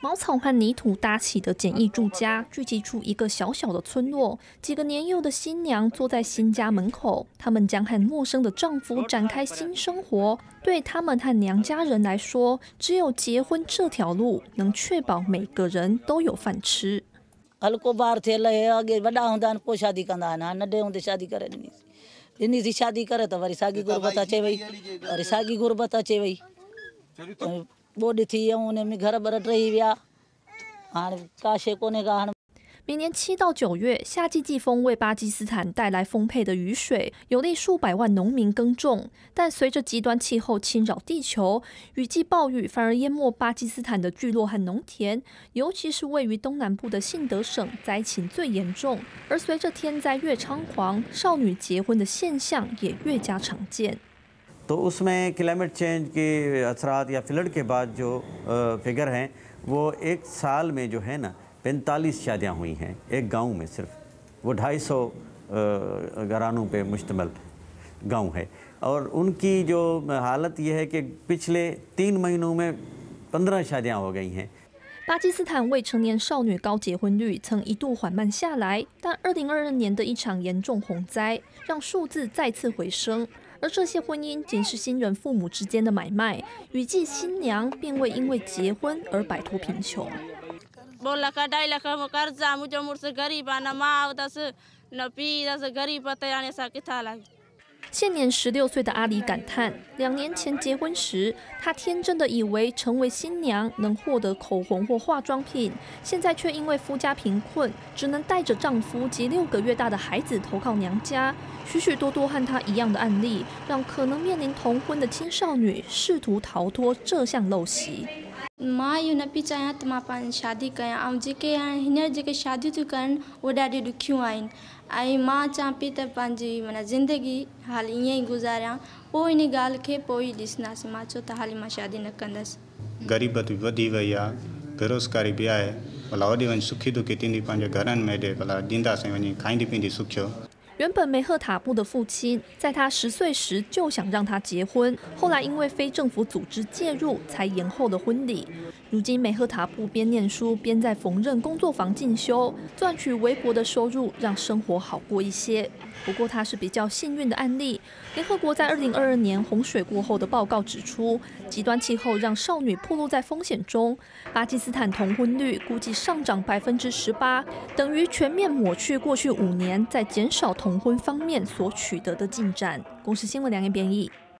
茅草和泥土搭起的简易住家，聚集出一个小小的村落。几个年幼的新娘坐在新家门口，她们将和陌生的丈夫展开新生活。对他们和娘家人来说，只有结婚这条路能确保每个人都有饭吃。 हल्को बार थे लहे आगे वड़ा हुंदा पो शादी कंदा ना नडे हुंदे शादी करे इन्नी थी शादी करे तो वरी सागी गुरबत अचे वई वरी सागी गुरबत अचे वई बोडी थी उन्हें में घर बर रही विया हाणे काशे कोने का हाणे 每年7到9月，夏季季风为巴基斯坦带来丰沛的雨水，有利数百万农民耕种。但随着极端气候侵扰地球，雨季暴雨反而淹没巴基斯坦的聚落和农田，尤其是位于东南部的信德省，灾情最严重。而随着天灾越猖狂，少女结婚的现象也越加常见。 तो उसमें क्लाइमेट चेंज के असरात या फ्लड के बाद जो फिगर हैं वो एक साल में जो है ना 45 शादियाँ हुई हैं एक गांव में सिर्फ वो 250 घरानों पे मुश्तमिल गांव है और उनकी जो हालत ये है कि पिछले 3 महीनों में 15 शादियाँ हो गई हैं。 巴基斯坦未成年少女高结婚率曾一度缓慢下来，但2022年的一场严重洪灾让数字再次回升。而这些婚姻仅是新人父母之间的买卖，雨季新娘并未因为结婚而摆脱贫穷。 2 लाख 2.5 लाख कर्जा मुझे मुझसे गरीब आना माँ दस न पी दस गरीब पता सा किथा लगी。 现年16岁的阿里感叹，2年前结婚时，她天真的以为成为新娘能获得口红或化妆品，现在却因为夫家贫困，只能带着丈夫及6个月大的孩子投靠娘家。许许多多和她一样的案例，让可能面临童婚的青少女试图逃脱这项陋习。 मां इहो न पई चाहियां त मां पंहिंजी शादी कयां ऐं जेके हाणे हींअर जेके शादियूं थियूं कनि उहे ॾाढी ॾुखियूं आहिनि ऐं मां चाहियां पई त पंहिंजी माना ज़िंदगी हाली ईअं ई गुज़ारियां पोइ इन ॻाल्हि खे पोइ ई ॾिसंदासीं मां चयो त हाली मां शादी न कंदसि। ग़रीबत बि वधी वई आहे बेरोज़गारी बि आहे भला होॾे वञी सुखी दुखी थींदी पंहिंजे घरनि में हेॾे भला ॾींदासीं वञी खाईंदी पींदी सुखियो। 原本梅赫塔布的父亲在他10岁时就想让他结婚，后来因为非政府组织介入，才延后了婚礼。如今梅赫塔布边念书边在缝纫工作坊进修，赚取微薄的收入，让生活好过一些。不过他是比较幸运的案例。联合国在2022年洪水过后的报告指出，极端气候让少女暴露在风险中。巴基斯坦童婚率估计上涨18%，等于全面抹去过去5年在减少童婚方面所取得的进展。公视新闻2年编译。